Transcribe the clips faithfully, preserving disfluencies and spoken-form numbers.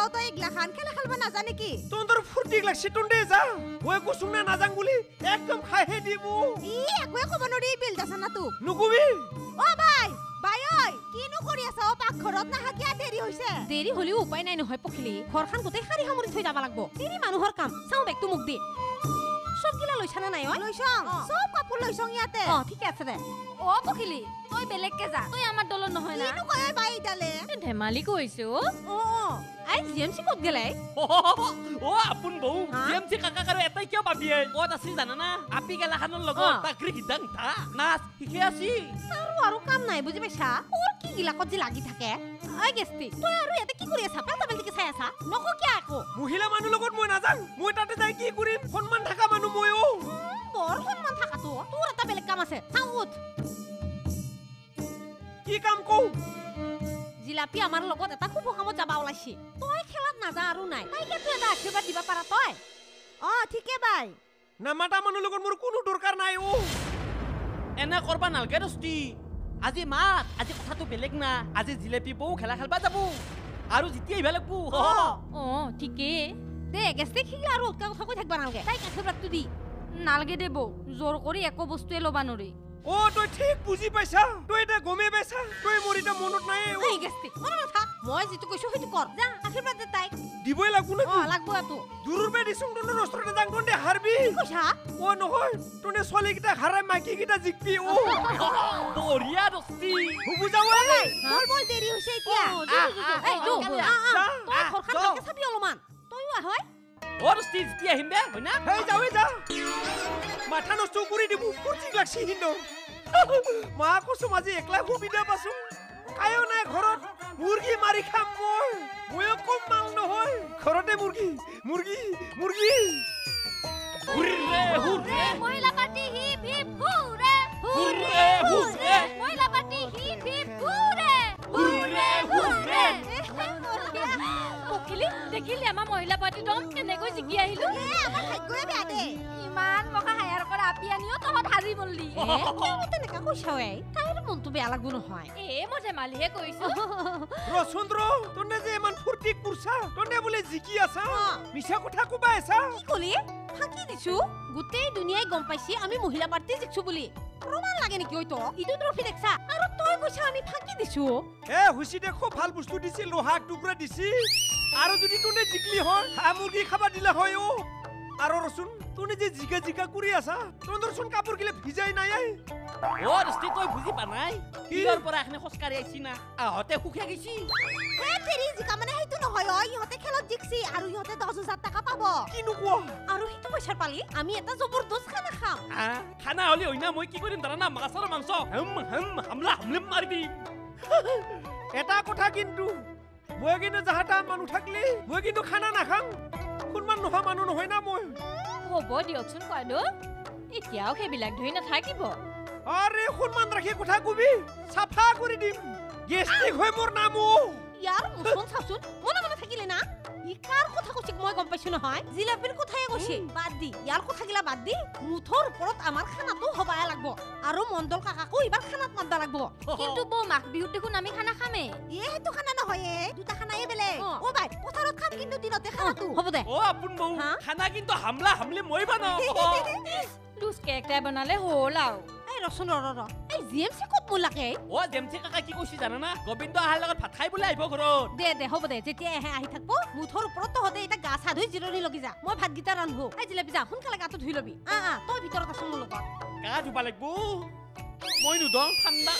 তই ইগলা খান খেলা খেলবা নাজানে কি তোর ফুর্তি লাগছে টন্ডে যা ওই কুসুম না নাজাং বলি একদম খাইহে দিব ই একোৱে কব নৰি বিল দাছ না তু নুকুবি ও ভাই ভাই ঐ কিনো কৰি আছ ও পাকঘৰত না হাকিয়া দেৰি হৈছে দেৰি হলিও উপায় নাই নহয় পখিলি ঘৰখান গোটেই খাৰি সামৰি থৈ যাব লাগব দেৰি মানুহৰ কাম চাও বেগটো মুক দি সব গিলা লৈছানা নাই ঐ লৈছং সব কাপোৰ লৈছং ইয়াতে অ ঠিক আছে দে ও পখিলি তই বেলেগকে যা তই আমাৰ দলত নহয় না কিনো কয় বাই ডালে ধেমালি কৈছো ও আই জিএমসি কত গেলাই ও আপুন বউ জিএমসি কাকা কাৰো এটাই কিয় পাবিয়ে কত আছিল জানা না আপি গেলা খানৰ লগত তাকৰি হিদাং থা নাচ শিকে আছি আৰু আৰু কাম নাই বুজি পাইছা ওৰ কি গিলাকত যি লাগি থাকে আই গেস্তি তই আৰু ইয়াতে কি কৰি আছা পাতা পালটিকে চাই আছা নকো কি আকো মহিলা মানুহ লগত মই নাজাং মই তাতে যাই কি কৰিম সন্মান থাকা মানুহ মই ও বৰ সন্মান থাকা তো তোৰ এটা বেলেগ কাম আছে চাও উঠ কি কাম কও জিলাপি আমাৰ লগত এটা খুব কামত যাবা ওলাইছি তই খেলাত নাযা আৰু নাই তাইকে তুই এটা আশীৰ্বাদ দিবা পাৰা তই অ ঠিকে বাই নামাটা মানুহ লগত মোৰ কোনো দৰকাৰ নাই ও এনে কৰবা নালগে দস্তি আজি মাত আজি কথাটো বেলেগ না আজি জিলেপি বউ খেলা খেলবা যাব আৰু যেতিয়া ইবা লাগবো অ ঠিকে দে গেস্তি খিলা আৰু উৎকা কথা কৈ থাকবা নালগে তাইক আশীৰ্বাদটো দি নালগে দেব জোৰ কৰি একো বস্তুৱে লবা নৰি ও তই ঠিক বুজি পাইছা তই এটা গমে পাইছা তই মোৰ এটা মনত নাই ও এই গেস্তি মনত নাথাক মই যিটো কৈছো সেইটো কৰ যা আশীৰ্বাদ দে তাইক দিবই লাগবো না অ লাগবো এটো দূৰৰ পে দিছং তোৰ ৰস্ত্ৰতে যাং তন্দে হাৰবি কৈছা ও নহয় তনে ছোৱালী কিটা হাৰাই মাইকী কিটা জিকবি ও বঢ়িয়া দস্তি হুবু যাও নাই বল বল দেৰি হৈছে এতিয়া এই দু তই ঘৰখান ভালকে চাবি অলমান তইও আহয় ও দস্তি যেতিয়া আহিম দে হয় না হেই যাওই যা মাথা নষ্ট কৰি দিব ফুৰ্তি লাগছি হিন্দো মা কসম আজি একলা সুবিধা পাছো কায়ো নাই ঘৰত মুৰ্গী মাৰি খাম মই মই কম মাল নহয় ঘৰতে মুৰ্গী মুৰ্গী মুৰ্গী হুৰৰে হুৰৰে মহিলা পাৰ্টি হিপ হিপ হুৰে হুৰৰে হুৰৰে মহিলা পাৰ্টি হিপ হিপ হুৰে হুৰৰে হুৰৰে পখিলি দেখিলি আমাৰ মহিলা পাৰ্টি দম কেনেকৈ জিকি আহিলো এ আমাৰ ভাগ্যই বেয়া দে ইমান মকা হায়াৰ কৰা আপি আনিও তহত হাৰি মল্লি এ কিয় তেনেকা কৈছাৱে তাইৰ মনটো বেয়া লাগবো নহয় এ মই ধেমালিহে কৈছো ৰচন্দ্ৰ তনে যে ইমান ফুৰ্তি কুৰছা তনে বোলে জিকি আছা মিছা কথা কবা আছা কি কলি ফাঁকি দিছো গোটেই দুনিয়াই গম পাইছি আমি মহিলা পাৰ্টি জিকছো বুলি প্ৰমাণ লাগে নেকি ওই তো ইটো ট্ৰফি দেখছা আৰু তই কৈছা আমি ফাঁকি দিছো এ হুচি দে খুব ভাল বস্তু দিছি লোহা টুকুৰা দিছি আৰু যদি তনে জিকলি হয় হা মুৰ্গী খাবা দিলা হয় ও আৰু ৰচুন তনে যে জিকা জিকা কৰি আছা তন্দৰ চোন কাপোৰ গিলে ভিজাই নাই ও দস্তি তই বুজি পা নাই কিৰ পৰা এখনে খোজকাঢ়ি আইছি না আহতে সুখে গেছি এ ফেৰি জিকা মানে সেইটো নহয় অ ইহঁতে খেলত জিকছি আৰু ইহঁতে দহ হাজাৰ টকা পাব কিনো কোৱা আৰু সেইটো পইচাৰ পালি আমি এটা জবৰদস্ত খানা খাম খানা হলি হয় না মই কি কৰিম জানা না মাছৰ মাংস হম হম হামলা হামলিম মাৰি দিম এটা কথা কিন্তু মই কিন্তু যাহাটা মানুহ থাকলি মই কিন্তু খানা নাখাং কোনমান নোহোৱা মানুহ নহয় না মই হ'ব দিয়কচোন কয়দো এতিয়াও সেইবিলাক ধৰি নাথাকিব আরে কোনমান রাখি কথা কবি সাফা কৰি দিম গেস্টিক হৈ মোৰ নামো ইয়াৰ মুছন চাচোন মনে মনে থাকিলে না ই কাৰ কথা কৈছে মই গম পাইছো নহয় জিলাপিৰ কথাই কৈছে বাদ দি ইয়াৰ কথা গিলা বাদ দি মুঠৰ ওপৰত আমাৰ খানাটো হবাই লাগব আৰু মণ্ডল কাকাকো ইবাৰ খানাত মাতবা লাগব কিন্তু বৌ মাঘ বিহুত দেখোন আমি খানা খামে এ হেতু খানা নহয় দুটা খানাই বেলেগ ও ভাই পথাৰত খাম কিন্তু দিনতে খানাটো হ'ব দে ও আপুন বউ খানা কিন্তু হামলা হামলি মই বানাও লুজ কেকটা বনালে হ'ল আও এই ৰচন ৰ ৰ এই জিএমসি কত মোলাকে ও জেমসি কাকা কি কৈছি জানা না গোবিন্দ আহাৰ লগত ভাত খাই বলে আহিব ঘৰত দে দে হ'ব দে যেতিয়া আহে আহি থাকব মুঠৰ ওপৰত তহতে এটা গা চা ধুই জিৰণি লগি যা মই ভাত গিটা ৰান্ধো এই জিলাপি যা সোনকালে গাটো ধুই লবি আ আ তই ভিতৰত আছ মোৰ লগত গা ধুবা লাগবো মই নুদং ঠাণ্ডা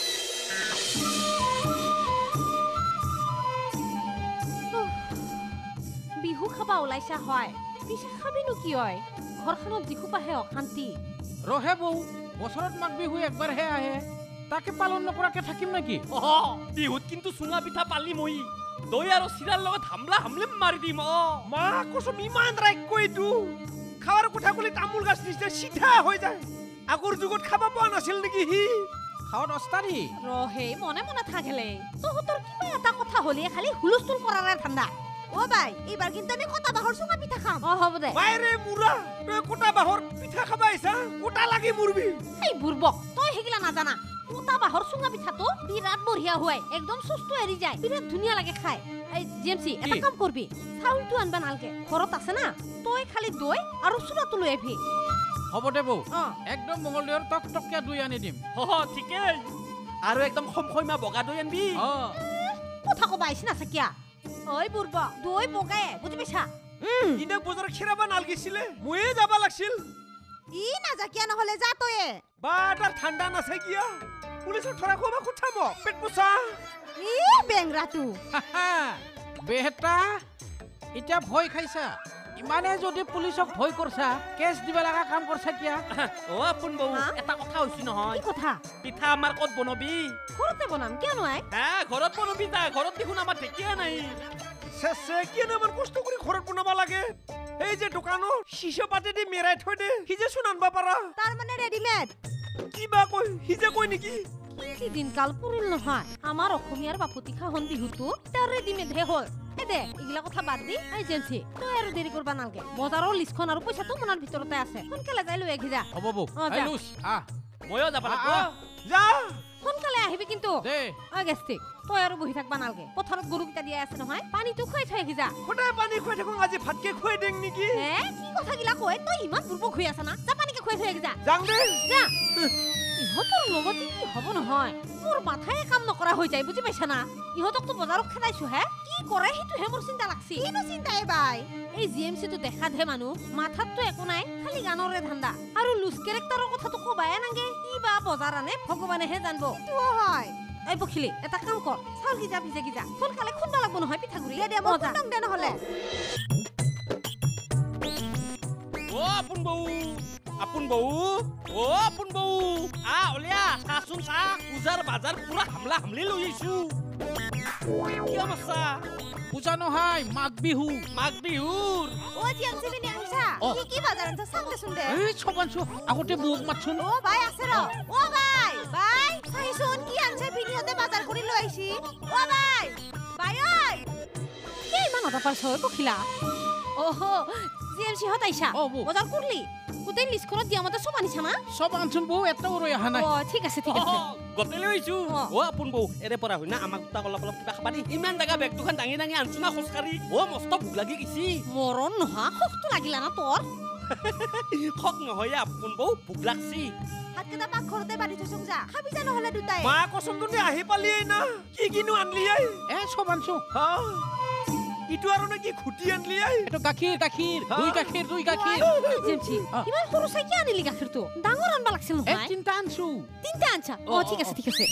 বিহু খাবা ওলাইছা হয় পিছে খাবিনো কি হয় ঘৰখনত যিখোপাহে অশান্তি ৰহে বৌ বছৰত মাঘ বিহু একবাৰহে আহে তাকে পালন নকৰাকে থাকিম নেকি বিহুত কিন্তু চুঙা পিঠা পালি মই দৈ আৰু চিৰাৰ লগত হামলা হামলিম মাৰি দিম অ মা কসম ইমান ৰাগ কৈতো খাৱাৰ কথা কলি তামোল গাছ নিচিনা সিধা হৈ যায় আগৰ যুগত খাবা পোৱা নাছিল নেকি হি খাওঁত অস্তাৰি ৰহে মনে মনে থাকেলে তহঁতৰ কিবা এটা কথা হলে খালি হুলস্থুল কৰাৰে ঠাণ্ডা ও ভাই এইবাৰ কিন্তু আমি কটা বাহৰ চুঙা পিঠা খাম অ হ'ব দে বাইৰে মুৰা তই কটা বাহৰ পিঠা খাবা আইছা কোটা লাগি মুৰবি এই বুৰবক তই হেগিলা নাজানা কটা বাহৰ চুঙা পিঠাটো বিৰাট বঢ়িয়া হয় একদম সুস্থ এৰি যায় বিৰাট ধুনীয়া লাগে খাই এই জিএমসি এটা কাম করবি চাউলটো আনবা নালকে ঘৰত আছে না তই খালি দৈ আৰু চুৰাটো লৈ আহি হ'ব দে বৌ অ একদম মঙ্গলদৈৰ টক টকীয়া দৈ আনি দিম হ ঠিকেই আৰু একদম খমখমা বগা দৈ আনবি অ কথা কবা আহিছ না চাকিয়া ঐ বুৰবা দৈ বগাই বুজি পাইছা ইনে বজাৰ খেৰাবা নালগিছিলে ময়ে যাবা লাগছিল ই না জাকিয়া নহলে যা তয়ে বা তাৰ ঠাণ্ডা নাছে কিয়া পুলিচৰ ধৰা খোৱা খুঠাম পেট পোছা ই বেংৰাটো বেহেতা এতিয়া ভয় খাইছা ইমানে যদি পুলিচক ভয় কৰছা কেছ দিব লগা কাম কৰছা কিয়া অ আপোন বৌ এটা কথা হৈছি নহয় কি কথা পিঠা আমাৰ ক'ত বনবি ঘৰতে বনাম কিয় নহয় হা ঘৰত বনবি তা ঘৰত দেখোন আমাৰ ঢেকীয়া নাই চেছে কিয় আমাৰ কষ্ট কৰি ঘৰত বনাবা লাগে এই যে দোকানত শিশা পাতে দি মেৰাই থৈ দে সিজে চোন আনবা পাৰা তাৰ মানে ৰেডিমেড কিবা কয় সিজে কয় নেকি কি দিন কাল পুৰিল নহয় আমাৰ অসমীয়াৰ বাপুতি খাহন বিহুটো তাৰ ৰেডিমেড হে হ'ল এ দে ইগলা কথা বাদ দি এজেন্সি তই আৰু দেৰি কৰবা নালগে বজাৰৰ লিষ্টখন আৰু পইচাটো মনৰ ভিতৰতে আছে সোনকালে যাই লৈ আহি যা হ'ব বৌ অ, যা। আই লুচ আহ ময়ো যাব লাগিব আহ, যা সোনকালে আহিবি কিন্তু দে অ গেষ্টিক তই আৰু বহি থাকবা নালগে পথাৰত গৰুকেইটা দিয়া আছে নহয় পানীটো খুৱাই থৈ আহি যা সদায় পানী খুৱাই থাকোঁ আজি ভাতকে খুৱাই দিম নেকি হে কি কথা গিলা কয় তই ইমান দুৰ্বল হৈ আছা না যা পানীকে খুৱাই থৈ আহি যা যাং দে যা ইহঁতৰ লগত কি হ'ব নহয় মোৰ মাথাই কাম নকৰা হৈ যায় বুজি পাইছা না ইহঁতকতো বজাৰত খেদাইছো হে কি কৰে সেইটোহে মোৰ চিন্তা লাগছি কিনো চিন্তাই বাই এই জিএমচিটো দেখাতহে মানুহ মাথাততো একো নাই খালি গানৰে ধান্দা আৰু লুজ কেৰেক্টাৰৰ কথাটো কবাই নাগে কি বা বজাৰ আনে ভগৱানেহে জানব এইটো হয় এই পখিলি এটা কাম কৰ চাউল গিজা ভিজে গিজা সোনকালে খুন্দা লাগব নহয় পিঠাগুৰি দে মই খুন্দং দে নহলে অ আপোন বৌ আপোন বৌ অ আপোন বৌ আ ওলিয়া চাচোন চা পূজাৰ বাজাৰ পুৰা হামলা হামলি লৈ আহিছো কিয় মাছা পূজা নহয় মাঘ বিহু মাঘ বিহুৰ ও জিএমচি বিনি আহিছা কি কি বাজাৰ আনছা চাং দেচোন দে এই চবানছো আগতে বুক মাতছোন ও ভাই আছে ৰ ও ভাই ভাই চাইছোন কি আনছে ভিডিওতে বাজাৰ কৰি লৈ আহিছি ও ভাই ভাই ঐ কি ইমান অটা পাৰছ পখিলা ওহো জিএমচি হত আইছা অ, বৌ। বজাৰ কৰলি গোটেই লিষ্টখনত দিয়া মতে চব আনিছা না চব আনছোন বৌ এটাও ৰৈ অহা নাই অ ঠিক আছে ঠিক আছে গতে লৈ আহিছো অ। অ আপোন বৌ এৰে পৰা হয় না আমাক দুটাক অলপ অলপ কিবা খাবা দি ইমান জাগা বেগ দুখন দাঙি দাঙি আনছো না খোজকাঢ়ি অ মস্ত ভোক লাগি গেছি মৰণ নোহোৱা খফটো লাগিলা না তোৰ খক নহয় আপোন বৌ ভোক লাগছি হাতকেইটা পাকঘৰতে বান্ধি থৈছো যা খাবি যা নহলে দুটাই মা কচোন তুমি আহি পালিয়েই না কি কিনো আনলি আই এ চব আনছো হা ইটো আৰু নে কি খুটি আনলি আই এইটো গাখীৰ গাখীৰ দুই গাখীৰ দুই গাখীৰ জিএমচি অ। ইমান সৰু চাই কি আনিলি গাখীৰটো ডাঙৰ আনবা লাগছিল এ নহয় তিনটা আনছো তিনটা আনছা অ অ, ঠিক অ, আছে ঠিক আছে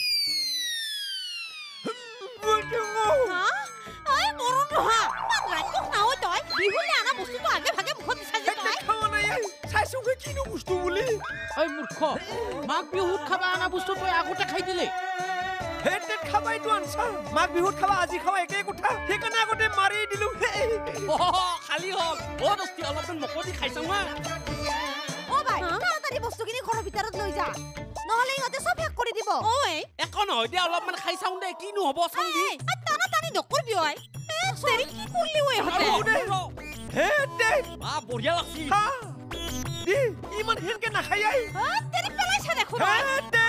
হা আই মৰণ নোহোৱা ইমান ৰাতিক নাও তই বিহুলে আনা বস্তুটো আগে ভাগে মুখত দিছা যে তই খাৱা নাই আই চাইছো কিনো বস্তু বুলি ঐ মূৰ্খ মাঘ বিহুত খাবা আনা বস্তু তই আগতে খাই দিলে হেতে খাবাইটো আনছা মাঘ বিহুত খাবা আজি খাবা একে কথা সেইকাৰণে আগতে মাৰি দিলো অ খালি হল অ দস্তি অলপমান মকদি খাইছা মই ও ভাই তাড়াতাড়ি বস্তুখিনি ঘৰৰ ভিতৰত লৈ যা নহলে ইহঁতে চব শেষ কৰি দিব ঐ একো নহয় দে অলপমান খাই চাওঁ দে কিনো হ'ব চাওঁ দি টানা টানি নকৰবি ঐ এ চেৰি কি কৰিলি ঐ ইহঁতে হেতে আ বঢ়িয়া লাগছি হা দি ইমান হেনকে নাখাই আই অ তেৰি পেলাইছে দেখোন হেতে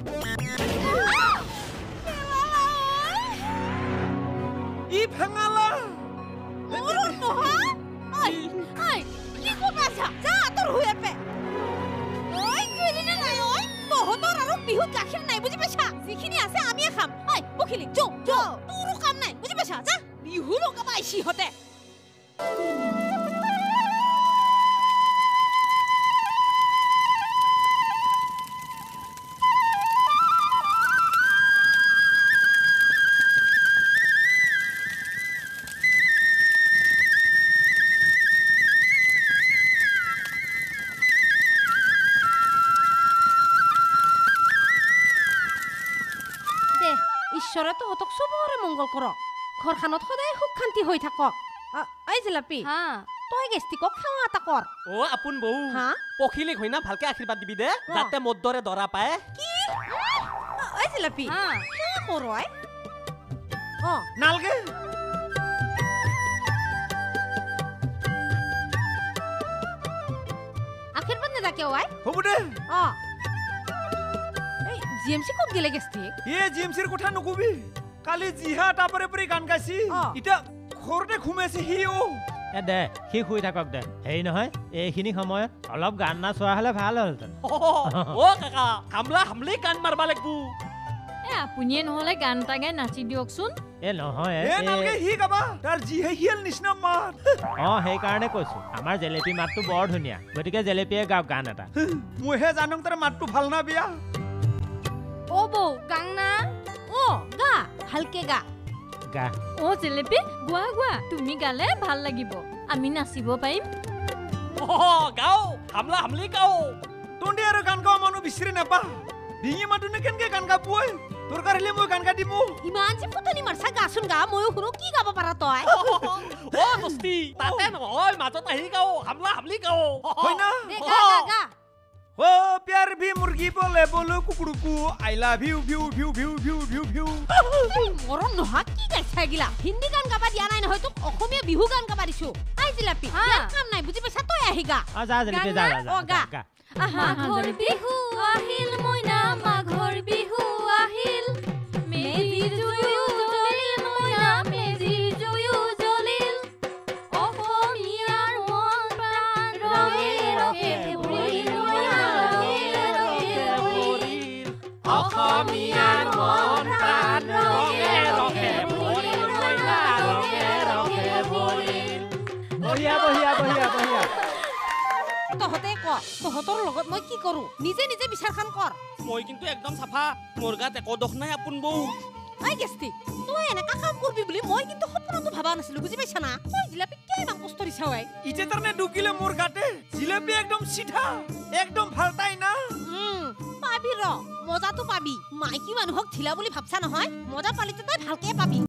ই ভাঙালা মৰণ নোহোৱা ঐ ঐ কি কৰিছা যা তোৰ হৈ আপে ঐ কেলিনে নাই ঐ তহঁতৰ আৰু বিহুত গাখীৰ নাই বুজি পাইছা যিখিনি আছে আমিয়ে খাম ঐ পখিলি যো যো তোৰো কাম নাই বুজি পাইছা যা বিহু লগাবা আইছি হতে ঈশ্বৰে তহঁতক চবৰে মংগল কৰক ঘৰখনত সদায় সুখ শান্তি হৈ থাকক এই জিলাপি হা তই গেষ্টিকক সেৱা এটা কৰ অ আপোন বৌ হা পখিলিক হয় না ভালকে আশীৰ্বাদ দিবি দে অ। যাতে মোৰ দৰে ধৰা পায় কি এই জিলাপি হা সেৱা কৰ ঐ অ নালগে আশীৰ্বাদ নেদা কিয় ঐ হ'ব দে অ এই জিএমচি ক'ত গেলে গেষ্টিক এ জিএমচিৰ কথা নকবি কালি জিহা তাপরে পরে গান গাইছি ইটা ঘৰতে ঘুমাইছে সি ও এ দে সি শুই থাকক দে হেৰি নহয় এইখিনি সময়ত অলপ গান নাচ হোৱা হ'লে ভাল হ'লহেঁতেন অ কাকা হামলা হামলি গান মাৰবা লাগব এ আপুনিয়ে নহলে গান এটা গাই নাচি দিয়কচোন এ নহয় এ নালগে সি গাবা তাৰ জিহে হিয়েল নিচিনা মাত অ সেইকাৰণে কৈছো আমাৰ জেলেপি মাতটো বৰ ধুনীয়া গতিকে জেলেপিয়ে গাওক গান এটা মইহে জানো তাৰ মাতটো ভাল না বিয়া ও বৌ গাং না ও গা হালকে গা গা ও জেলেপি গোৱা গোৱা তুমি গালে ভাল লাগিব আমি নাচিব পাৰিম অ গাও হামলা হামলি গাও তন্দি আৰু গান গাও মানুহ বিচাৰি নাপা ডিঙি মাতুনে কেনকে গান গাবই তোৰ কাৰিলে মই গান গাই দিমু ইমান যে ফুটনি মাৰছা গাচোন গা ময়ো শুনো কি গাব পাৰা তই অ দস্তি তাতে নহয় মাজত আহি গাও হামলা হামলি গাও হয় না দে গা গা গা ও প্যার ভি মুরগি বলে বলো কুকুরকু আই লাভ ইউ ভিউ ভিউ ভিউ ভিউ ভিউ ভিউ মৰম নহা কি গাইছা গিলা হিন্দী গান গাবা দিয়া নাই নহয় তোক অসমীয়া বিহু গান গাবা দিছো আই জিলাপি ইয়াৰ কাম নাই বুজি পাইছা তই আহি গা অ যা জেলেপি যা যা অ গা গা মাঘৰ বিহু আহিল মইনা মাঘৰ বিহু আহিল মেজি জুয়ো জ্বলিল মইনা মেজি জুয়ো জ্বলিল অসমীয়াৰ মন প্ৰাণ ৰঙে ৰঙে ভৰিল মইনা ৰঙে ৰঙে ভৰিল অসমীয়াৰ মন প্ৰাণ ৰঙে ৰঙে ভৰিল মইনা ৰঙে ৰঙে ভৰিল বহিয়া বহিয়া বহিয়া বহিয়া তহঁতে ক তহঁতৰ লগত মই কি কৰো নিজে নিজে বিচাৰখান কৰ মই কিন্তু একদম চাফা মোৰ গাত একো দোষ নাই আপোন বৌ আই গেষ্টি তই এনেকা কাম কৰবি বুলি মই কিন্তু সপোনতো ভাবা নাছিলো বুজি পাইছা না তই জিলাপি কিয় ইমান কষ্ট দিছা ঐ ইতে তাৰনে ঢুকিলে মোৰ গাতে জিলেপি একদম সিধা একদম ভালতাই না পাবি ৰ মজাটো পাবি মাইকী মানুহক ঢিলা বুলি ভাবছা নহয় মজা পালিতে তই ভালকে পাবি